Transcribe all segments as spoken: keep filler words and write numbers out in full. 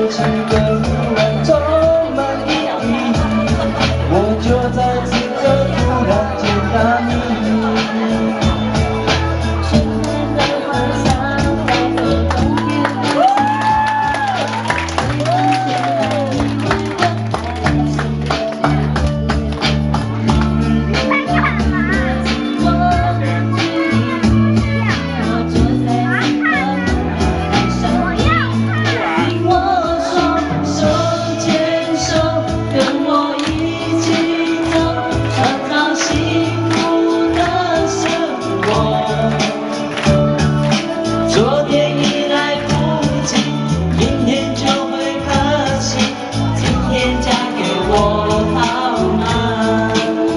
这情歌忽然充满意义，我就在此刻突然见到你。 昨天已来不及，明天就会可惜。今天嫁给我好吗？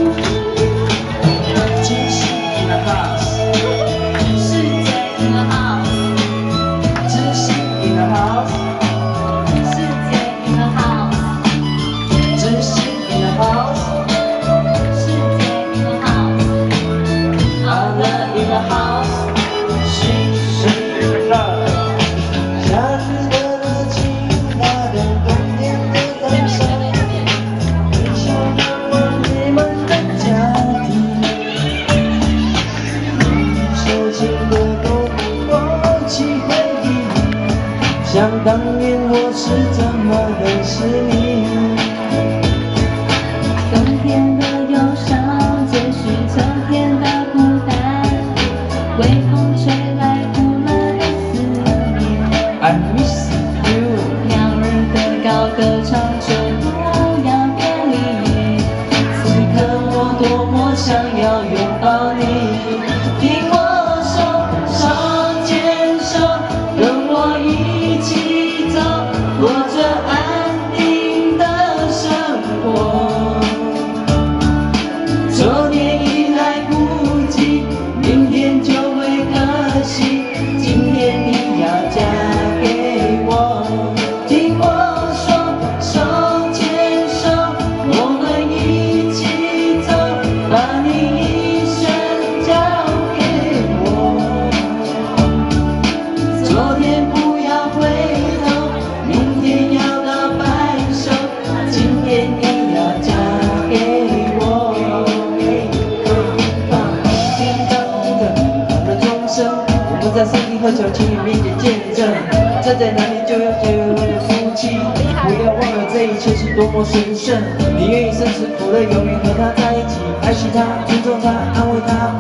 惊喜 in the house， 世界 in the house， 知心 in the house， 世界 in the house， 知心 in the house， 世界 in the house， love in the house。 夏日的热情，那段冬天的感伤，很想仰望你们的家庭。手牵的勾勾起回忆，想当年我是怎么认识你。 冬天的忧伤，接续秋天的孤单，微风吹来。 I miss you， 鸟儿的高歌唱着不要别离， 此刻我多么想要拥抱你，听我说，手牵手，跟我一起走，过着安定的生活。昨天已来不及，明天就会可惜，今天你要嫁。 昨天不要回头，明天要到白首，今天你要嫁给我。叮当的响了钟声，我们在山顶和小情侣面前见证，站在哪里就有结婚的夫妻。不要忘了这一切是多么神圣，你愿意生死苦乐，永远和他在一起，爱惜他，尊重他，安慰他。